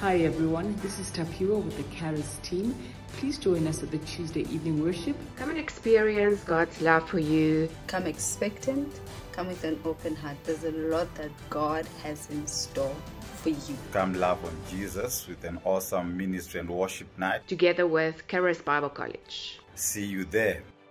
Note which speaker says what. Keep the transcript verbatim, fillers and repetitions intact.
Speaker 1: Hi everyone, this is Tapiwa with the Charis team. Please join us at the Tuesday evening worship.
Speaker 2: Come and experience God's love for you.
Speaker 3: Come expectant, come with an open heart. There's a lot that God has in store for you.
Speaker 4: Come love on Jesus with an awesome ministry and worship night.
Speaker 2: Together with Charis Bible College.
Speaker 4: See you there.